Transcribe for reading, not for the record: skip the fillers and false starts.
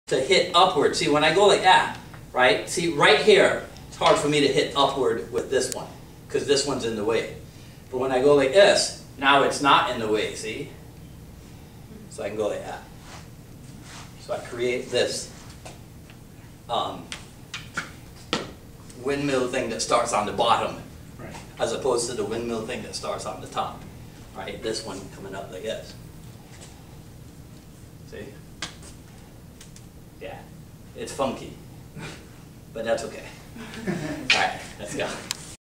to hit upward. See, when I go like that, right? See, right here, it's hard for me to hit upward with this one, because this one's in the way. But when I go like this, now it's not in the way, see? So I can go like that. So I create this windmill thing that starts on the bottom, Right. as opposed to the windmill thing that starts on the top. Right? This one coming up like this. See? Yeah. It's funky. But that's okay. Alright, let's go.